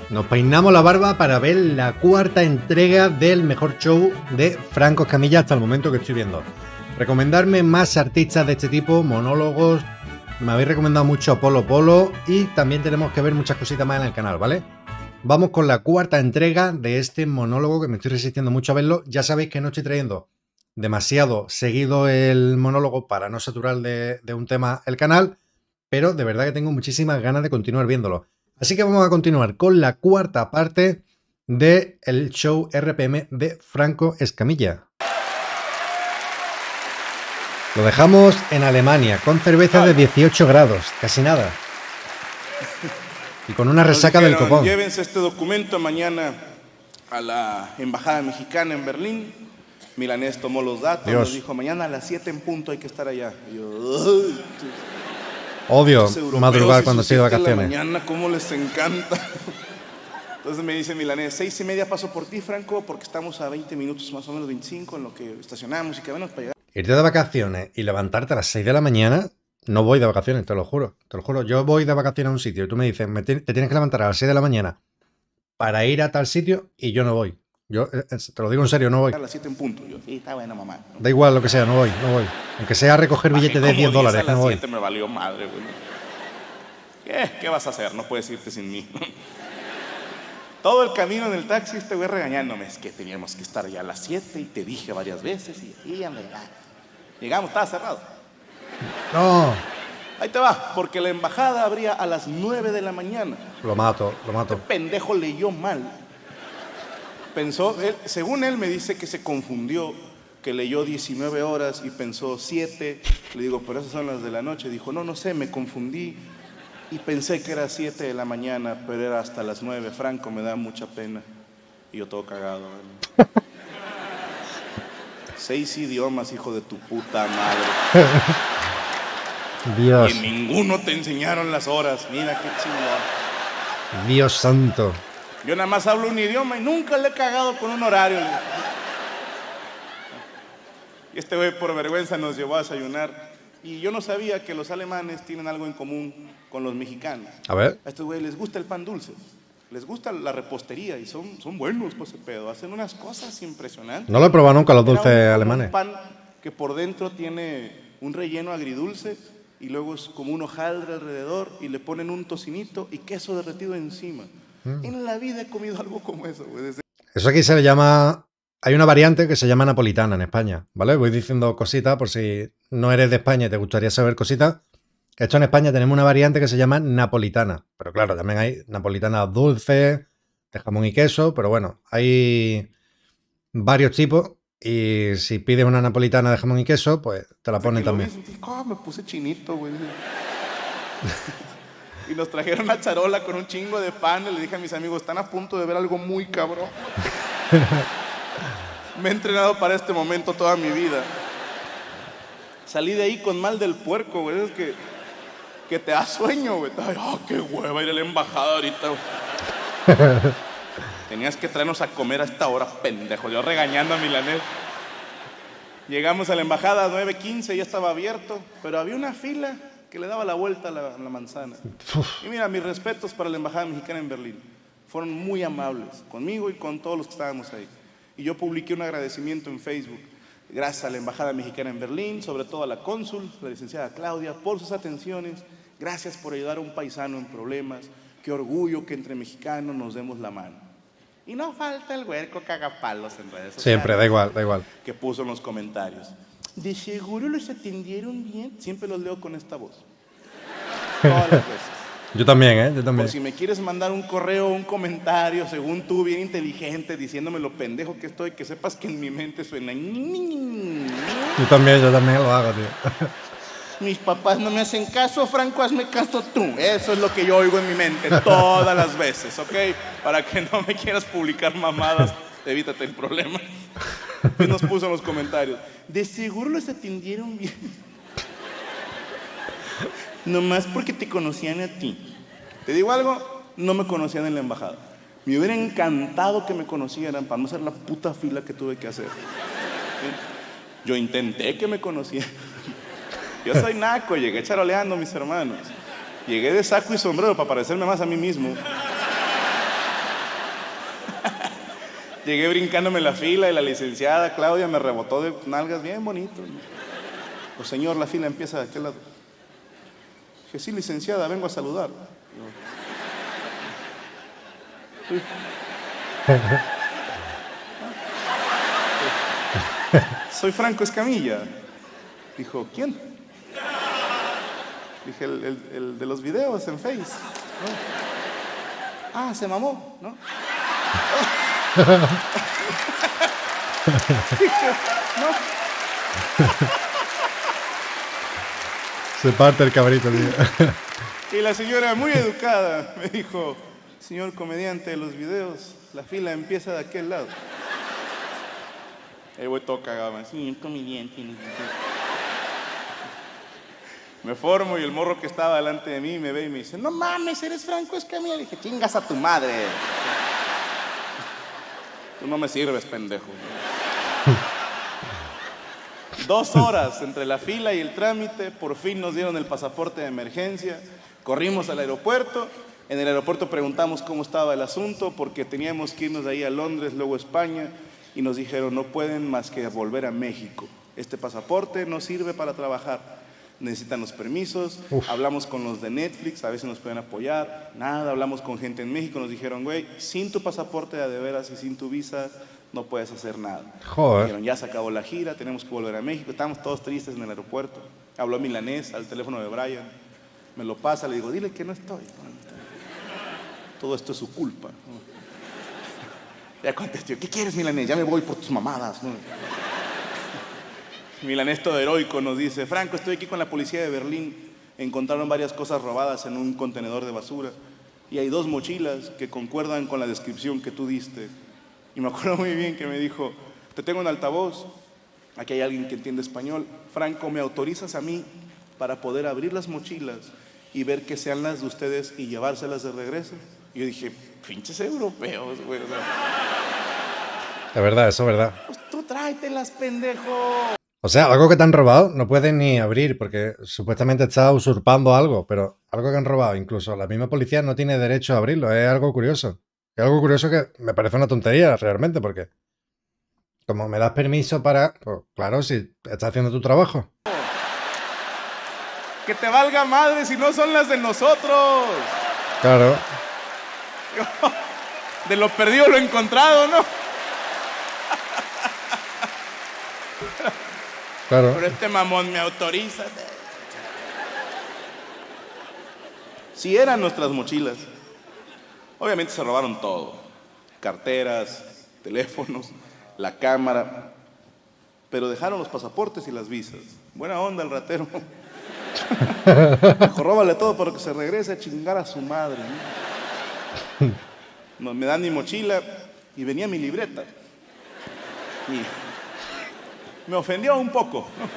Nos peinamos la barba para ver la cuarta entrega del mejor show de Franco Escamilla hasta el momento que estoy viendo. Recomendarme más artistas de este tipo, monólogos. Me habéis recomendado mucho a Polo Polo y también tenemos que ver muchas cositas más en el canal, ¿vale? Vamos con la cuarta entrega de este monólogo que me estoy resistiendo mucho a verlo. Ya sabéis que no estoy trayendo demasiado seguido el monólogo para no saturar de un tema el canal, pero de verdad que tengo muchísimas ganas de continuar viéndolo. Así que vamos a continuar con la cuarta parte del show RPM de Franco Escamilla. Lo dejamos en Alemania, con cerveza de 18 grados, casi nada. Y con una resaca del copón. Llévense este documento mañana a la embajada mexicana en Berlín. Milanés tomó los datos, nos dijo, mañana a las 7 en punto hay que estar allá. Y yo, odio madrugar cuando estoy de vacaciones. Mañana, cómo les encanta. Entonces me dice Milanés, 6:30 paso por ti, Franco, porque estamos a 20 minutos, más o menos 25, en lo que estacionamos y que venimos para llegar. Irte de vacaciones y levantarte a las 6 de la mañana, no voy de vacaciones, te lo juro. Te lo juro, yo voy de vacaciones a un sitio y tú me dices, te tienes que levantar a las 6 de la mañana para ir a tal sitio y yo no voy. Yo te lo digo en serio, no voy. A las 7 en punto. Yo, sí, está bueno, mamá. Da igual lo que sea, no voy. Aunque sea a recoger billetes de $10, a las no voy. 7 me valió madre, güey. ¿Qué vas a hacer? No puedes irte sin mí. Todo el camino en el taxi este güey regañándome. Es que teníamos que estar ya a las 7 y te dije varias veces y ya me llegamos, estaba cerrado. No. Ahí te va, porque la embajada abría a las 9 de la mañana. Lo mato. Este pendejo leyó mal. Pensó, según él me dice que se confundió, que leyó 19 horas y pensó 7. Le digo, pero esas son las de la noche. Dijo, no sé, me confundí y pensé que era 7 de la mañana, pero era hasta las 9. Franco, me da mucha pena. Y yo todo cagado. 6 idiomas, hijo de tu puta madre. Dios. Y ninguno te enseñaron las horas. Mira qué chingón. Dios santo. Yo nada más hablo un idioma y nunca le he cagado con un horario. Y este güey por vergüenza nos llevó a desayunar. Y yo no sabía que los alemanes tienen algo en común con los mexicanos. A ver. A estos güeyes les gusta el pan dulce. Les gusta la repostería y son buenos pues ese pedo. Hacen unas cosas impresionantes. No lo he probado nunca los dulces alemanes. Un pan que por dentro tiene un relleno agridulce y luego es como un hojaldre alrededor y le ponen un tocinito y queso derretido encima. En la vida he comido algo como eso, güey. Eso aquí se le llama... Hay una variante que se llama napolitana en España, ¿vale? Voy diciendo cositas por si no eres de España y te gustaría saber cositas. Esto en España tenemos una variante que se llama napolitana. Pero claro, también hay napolitana dulce, de jamón y queso. Pero bueno, hay varios tipos. Y si pides una napolitana de jamón y queso, pues te la ponen también. Me puse chinito, güey. Y nos trajeron una charola con un chingo de pan. Y le dije a mis amigos, están a punto de ver algo muy cabrón. Me he entrenado para este momento toda mi vida. Salí de ahí con mal del puerco, güey. Es que te da sueño, güey. Ay, qué hueva ir a la embajada ahorita, güey. Tenías que traernos a comer a esta hora, pendejo. Yo regañando a Milanés. Llegamos a la embajada a 9:15, ya estaba abierto. Pero había una fila que le daba la vuelta a la manzana. Y mira, mis respetos para la embajada mexicana en Berlín. Fueron muy amables conmigo y con todos los que estábamos ahí. Y yo publiqué un agradecimiento en Facebook. Gracias a la embajada mexicana en Berlín, sobre todo a la cónsul, la licenciada Claudia, por sus atenciones. Gracias por ayudar a un paisano en problemas. Qué orgullo que entre mexicanos nos demos la mano. Y no falta el huerco cagapalos en redes sociales. Siempre, da igual. Que puso en los comentarios. De seguro los atendieron bien. Siempre los leo con esta voz. Todas las veces. Yo también, Yo también. Por si me quieres mandar un correo o un comentario, según tú, bien inteligente, diciéndome lo pendejo que estoy, que sepas que en mi mente suena... Yo también lo hago, tío. Mis papás no me hacen caso, Franco, hazme caso tú. Eso es lo que yo oigo en mi mente todas las veces, ¿ok? Para que no me quieras publicar mamadas, evítate el problema. Y nos puso en los comentarios, de seguro los atendieron bien. Nomás porque te conocían a ti. ¿Te digo algo? No me conocían en la embajada. Me hubiera encantado que me conocieran para no hacer la puta fila que tuve que hacer. ¿Sí? Yo intenté que me conocieran. Yo soy naco, llegué charoleando, mis hermanos. Llegué de saco y sombrero para parecerme más a mí mismo. Llegué brincándome la fila y la licenciada Claudia me rebotó de nalgas bien bonito. Pues señor, la fila empieza de aquel lado. Dije, sí, licenciada, vengo a saludar. Soy Franco Escamilla. Dijo, ¿quién? Dije, el de los videos en Face. ¿No? Ah, se mamó, ¿no? Dije, no. Se parte el cabrito, tío. Y la señora, muy educada, me dijo, señor comediante de los videos, la fila empieza de aquel lado. Ahí voy todo cagado, señor comediante. Me formo y el morro que estaba delante de mí me ve y me dice, no mames, eres Franco Escamilla. Le dije, chingas a tu madre. Tú no me sirves, pendejo. 2 horas entre la fila y el trámite, por fin nos dieron el pasaporte de emergencia, corrimos al aeropuerto, en el aeropuerto preguntamos cómo estaba el asunto, porque teníamos que irnos de ahí a Londres, luego a España, y nos dijeron, no pueden más que volver a México. Este pasaporte no sirve para trabajar, necesitan los permisos. Hablamos con los de Netflix, a ver si nos pueden apoyar, nada, hablamos con gente en México, nos dijeron, güey, sin tu pasaporte de veras y sin tu visa, no puedes hacer nada. Joder. Dijeron, ya se acabó la gira, tenemos que volver a México. Estábamos todos tristes en el aeropuerto. Habló milanés al teléfono de Brian. Me lo pasa, le digo, dile que no estoy. Todo esto es su culpa. Ya contesté, ¿qué quieres, milanés? Ya me voy por tus mamadas. Milanés todo heroico nos dice, Franco, estoy aquí con la policía de Berlín. Encontraron varias cosas robadas en un contenedor de basura. Y hay 2 mochilas que concuerdan con la descripción que tú diste. Y me acuerdo muy bien que me dijo, te tengo un altavoz, aquí hay alguien que entiende español. Franco, ¿me autorizas a mí para poder abrir las mochilas y ver que sean las de ustedes y llevárselas de regreso? Y yo dije, pinches europeos, güey. O sea, Es verdad, eso es verdad. pues tú tráetelas, pendejo. O sea, algo que te han robado no puedes ni abrir porque supuestamente estás usurpando algo, pero algo que han robado, incluso la misma policía no tiene derecho a abrirlo. Es algo curioso. Es algo curioso que me parece una tontería realmente, porque como me das permiso para... Pues claro, si estás haciendo tu trabajo. Que te valga madre si no son las de nosotros. Claro. De lo perdido lo encontrado, ¿no? Claro. Pero este mamón me autoriza. Si eran nuestras mochilas, obviamente se robaron todo. Carteras, teléfonos, la cámara. Pero dejaron los pasaportes y las visas. Buena onda el ratero. Dijo, róbale todo para que se regrese a chingar a su madre, ¿no? Me dan mi mochila y venía mi libreta. Y me ofendió un poco, ¿no?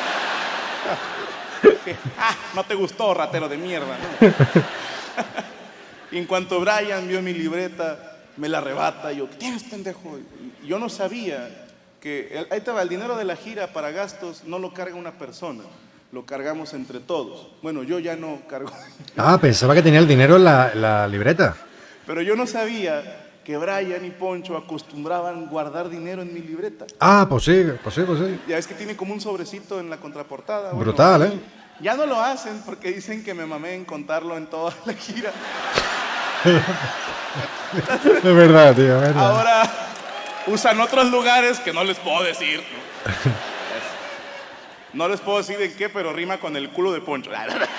Dije, no te gustó, ratero de mierda, ¿no? Y en cuanto Brian vio mi libreta, me la arrebata. Y yo, ¿qué tienes, pendejo? Y yo no sabía que ahí estaba el dinero de la gira para gastos, no lo carga una persona, lo cargamos entre todos. Bueno, yo ya no cargo. Ah, pensaba que tenía el dinero en la libreta. Pero yo no sabía que Brian y Poncho acostumbraban guardar dinero en mi libreta. Ah, pues sí, pues sí, pues sí. Ya ves que tiene como un sobrecito en la contraportada. Brutal, bueno, ¿eh? Ya no lo hacen porque dicen que me mamé en contarlo en toda la gira. Es verdad, tío, es verdad. Ahora usan otros lugares que no les puedo decir. No les puedo decir en qué, pero rima con el culo de Poncho.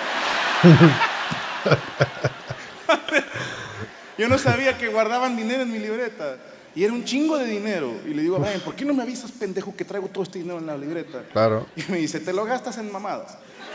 Yo no sabía que guardaban dinero en mi libreta. Y era un chingo de dinero. Y le digo a Brian, ¿por qué no me avisas, pendejo, que traigo todo este dinero en la libreta? Claro. Y me dice, te lo gastas en mamadas.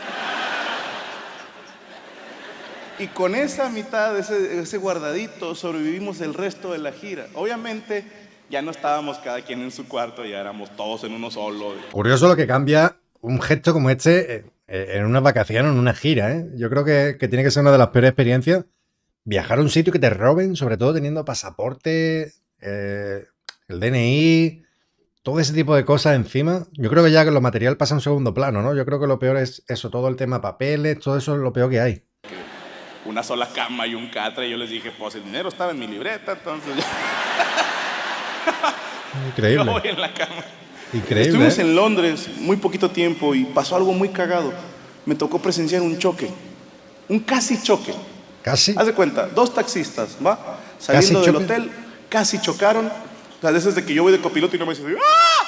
Y con esa mitad, ese guardadito, sobrevivimos el resto de la gira. Obviamente, ya no estábamos cada quien en su cuarto, ya éramos todos en uno solo. Curioso lo que cambia un gesto como este en unas vacaciones, en una gira, ¿eh? Yo creo que tiene que ser una de las peores experiencias. Viajar a un sitio que te roben, sobre todo teniendo pasaporte, el DNI, todo ese tipo de cosas encima. Yo creo que ya que lo material pasa en segundo plano, ¿no? Yo creo que lo peor es eso, todo el tema papeles, todo eso es lo peor que hay. Una sola cama y un catre, y yo les dije, pues el dinero estaba en mi libreta, entonces... Yo Increíble. voy en la cama. Increíble. Estuvimos en Londres muy poquito tiempo y pasó algo muy cagado. Me tocó presenciar un choque. Un casi choque. Casi. Haz de cuenta, dos taxistas, ¿va? Saliendo ¿Casi del choque? hotel, casi chocaron. O sea, de esas de que yo voy de copiloto y no me dice, ¡ah!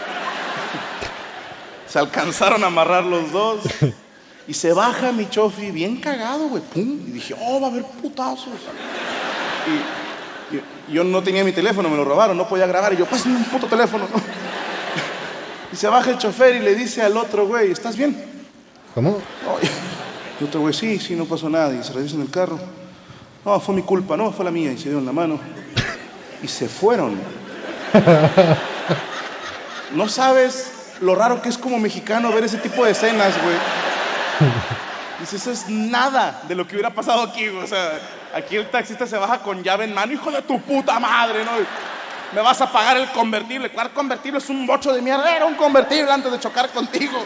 Se alcanzaron a amarrar los dos. Y se baja mi chofi bien cagado, güey. Pum. Y dije, oh, va a haber putazos. Y yo no tenía mi teléfono, me lo robaron, no podía grabar. Y yo, pásame un puto teléfono. Y se baja el chofer y le dice al otro güey, ¿estás bien? ¿Cómo? No, y otro güey, sí, no pasó nada. Y se revisa en el carro. No, fue mi culpa, no, fue la mía. Y se dieron la mano. Y se fueron. No sabes lo raro que es como mexicano ver ese tipo de escenas, güey. Dices, eso es nada de lo que hubiera pasado aquí, güey. O sea, aquí el taxista se baja con llave en mano, hijo de tu puta madre, ¿no? Me vas a pagar el convertible. ¿Cuál convertible? Es un bocho de mierda. Era un convertible antes de chocar contigo.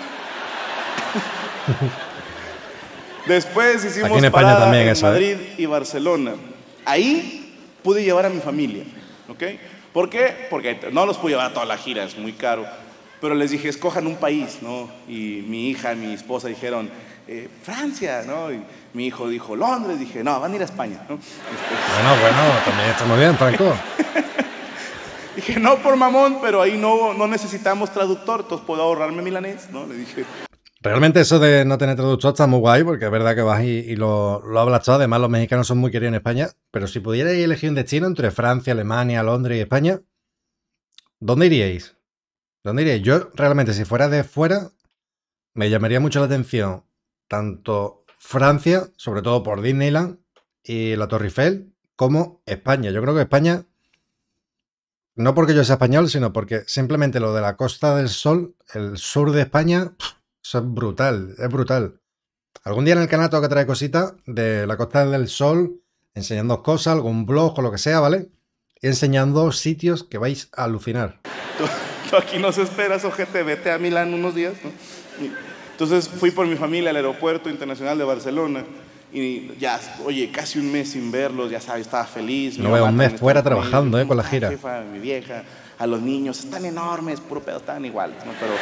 Después hicimos Aquí en España parada también en eso, Madrid y Barcelona. Ahí pude llevar a mi familia, ¿ok? ¿Por qué? Porque no los pude llevar a toda la gira, es muy caro. Pero les dije, escojan un país, ¿no? Y mi hija y mi esposa dijeron, Francia, ¿no? Y mi hijo dijo, Londres. Dije, no, van a ir a España, ¿no? Bueno, también está muy bien, Franco. Dije, no por mamón, pero ahí no necesitamos traductor, entonces puedo ahorrarme milanés, ¿no? Le dije. Realmente eso de no tener traductor está muy guay, porque es verdad que vas y lo hablas todo. Además, los mexicanos son muy queridos en España. Pero si pudierais elegir un destino entre Francia, Alemania, Londres y España, ¿dónde iríais? ¿Dónde iríais? Yo realmente, si fuera de fuera, me llamaría mucho la atención tanto Francia, sobre todo por Disneyland y la Torre Eiffel, como España. Yo creo que España, no porque yo sea español, sino porque simplemente lo de la Costa del Sol, el sur de España, eso es brutal, es brutal. Algún día en el canal tengo que traer cositas de la Costa del Sol, enseñando cosas, algún blog o lo que sea, ¿vale? Y enseñando sitios que vais a alucinar. Tú aquí nos esperas, ojete, vete a Milán unos días, ¿no? Entonces fui por mi familia al aeropuerto internacional de Barcelona y ya, oye, casi un mes sin verlos, ya sabes, estaba feliz. No veo un mes fuera trabajando, con la gira. Jefa, mi vieja, a los niños, están enormes, puro pedo, están igual, ¿no? Pero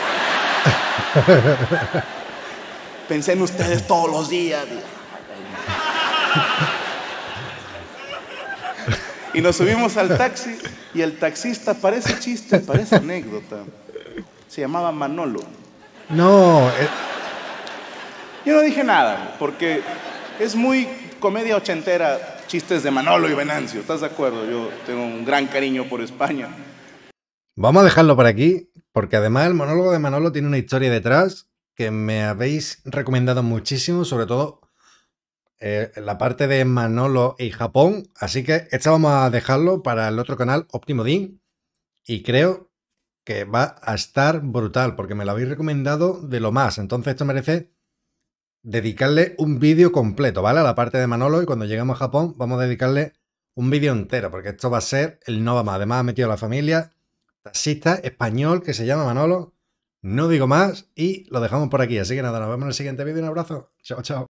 pensé en ustedes todos los días. Y nos subimos al taxi y el taxista, parece chiste, parece anécdota, se llamaba Manolo. No, Yo no dije nada, porque es muy comedia ochentera, chistes de Manolo y Venancio, ¿estás de acuerdo? Yo tengo un gran cariño por España. vamos a dejarlo por aquí, porque además el monólogo de Manolo tiene una historia detrás que me habéis recomendado muchísimo, sobre todo la parte de Manolo y Japón. Así que esta vamos a dejarlo para el otro canal, Óptimo Din, y creo que va a estar brutal, porque me lo habéis recomendado de lo más. Entonces esto merece dedicarle un vídeo completo, ¿vale? A la parte de Manolo, y cuando lleguemos a Japón vamos a dedicarle un vídeo entero, porque esto va a ser el no va más. Además ha metido a la familia, taxista español que se llama Manolo. No digo más y lo dejamos por aquí. Así que nada, nos vemos en el siguiente vídeo. Un abrazo. Chao, chao.